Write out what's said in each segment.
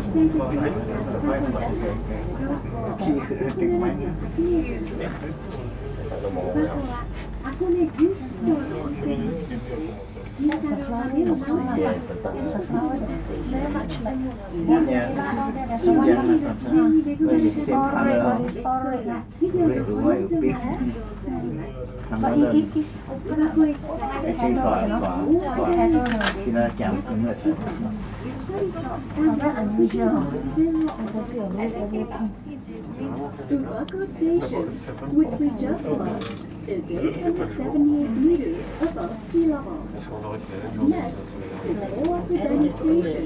That's a flower, you know, that's a flower. Very much like there's one but it is Uvako Station, which we just left, is 878 meters above sea level. Next is Oahu Dani Station,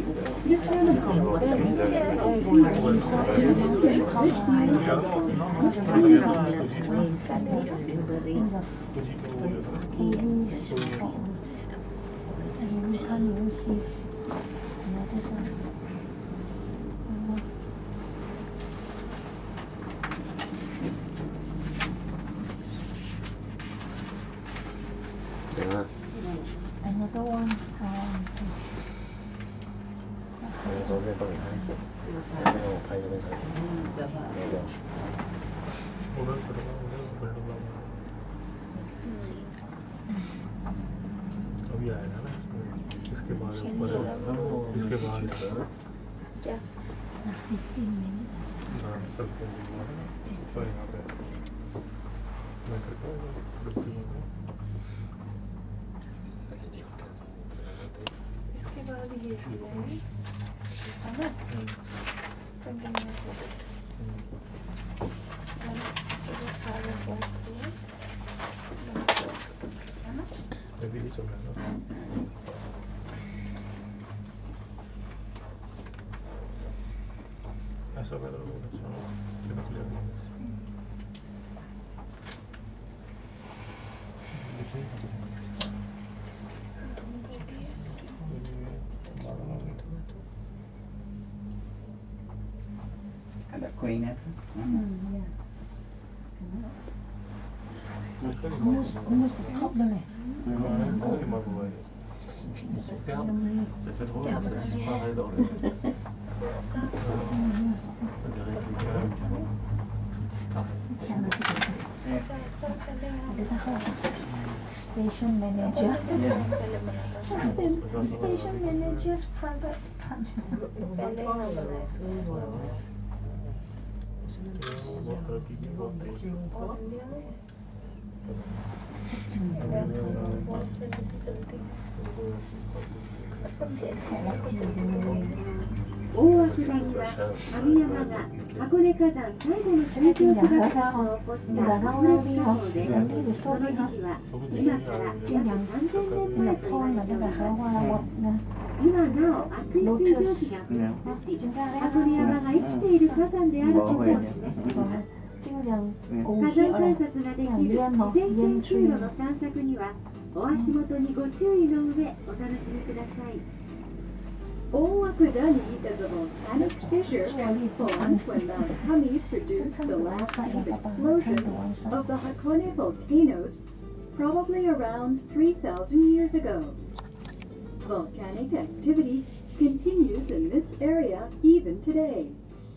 another one. अभी आएगा ना इसके बाद इसके बाद 15 minutes. इसके बाद ये है अभी ही चल रहा है ना ऐसा कर रहा हूँ अच्छा clear Ada koin apa? Almost the top there. Ça fait trop long, ça disparaît dans le... On dirait que les gars ils sont... disparaissent. Station manager. Station manager's private partner. Oahu Dani is a volcanic fissure formed when Mount Kami produced the last deep explosion of the Hakone volcanoes, probably around 3,000 years ago. Volcanic activity continues in this area even today.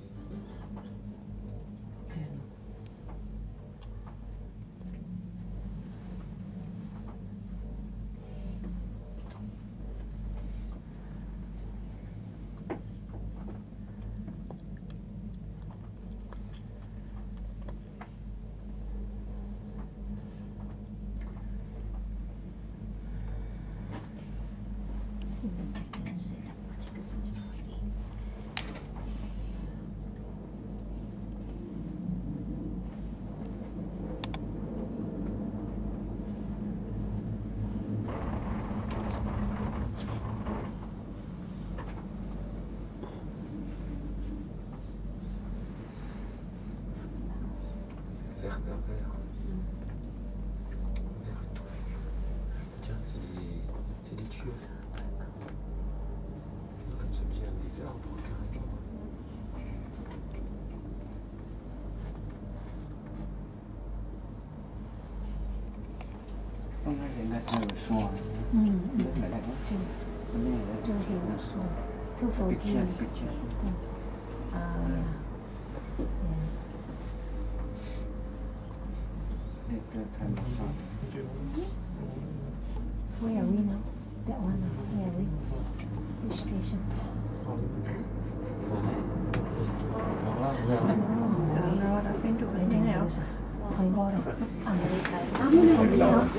Tiens, c'est des tuyaux. Comme ça vient des arbres carrément. Hôm nay thì là thay đổi xóa. Rất là đẹp. Hôm nay là Two hills, 240. picture. Later time zone. Where are we now? That one, where are we? Which station? Nó đã biến đổi như thế nào? Thầy bo đây. America. まもなく大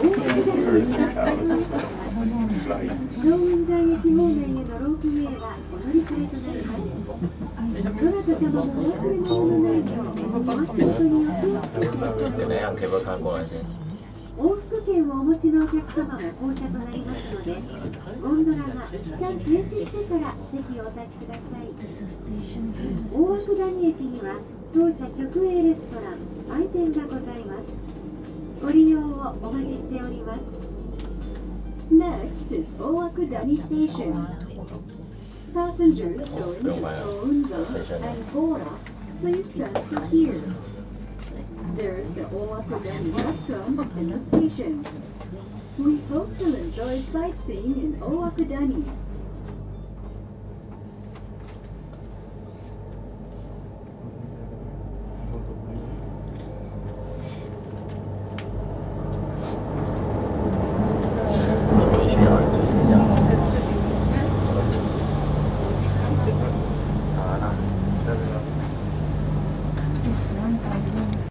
雲山駅方面へのロープウェイはお乗り換えとなります。どなた様もお忘れ物のないよう、お足元にお気をつけて。 그냥 개발할 거 같아. 往復券をお持ちのお客様も降車となりますので、ゴンドラが一旦停止してから席をお立ちください。 This is station. 大涌谷駅には当社直営レストラン、売店がございます。ご利用をお待ちしております。Next is Owakudani Station. Passengers going to Sounzo and Bora, please transfer here. There's the Owakudani restaurant in the station. We hope you'll enjoy sightseeing in Owakudani.